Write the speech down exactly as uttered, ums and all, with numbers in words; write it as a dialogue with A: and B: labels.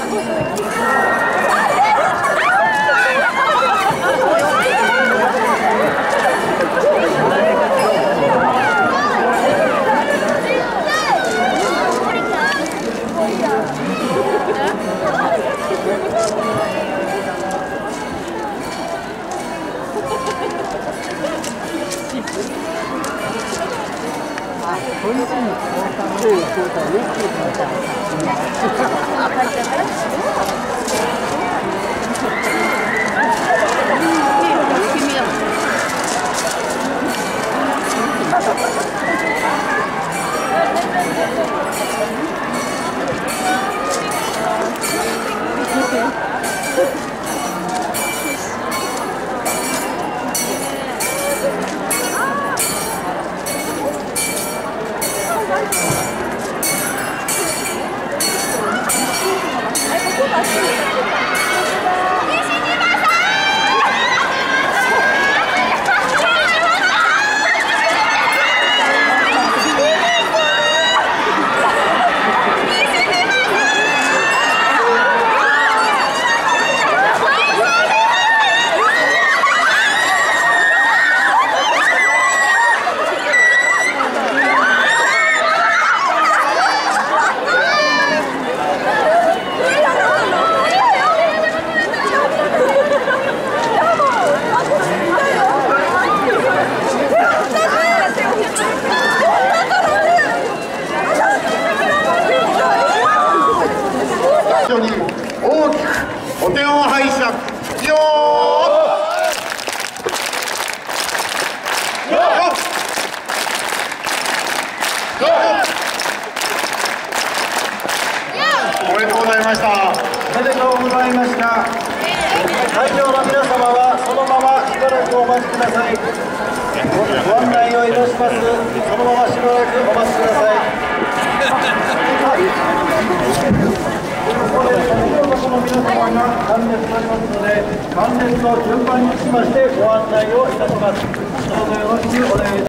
A: 大きくお手を拝借よおめでとうございました。
B: おめでとうございました。会場の皆様はそのまましばらくお待ちください。ご案内をいたします。そのまましばらくお待ちください。ここでその皆様が参列されますので、参列の順番につきましてご案内をいたします。どうぞよろしくお願いいたします。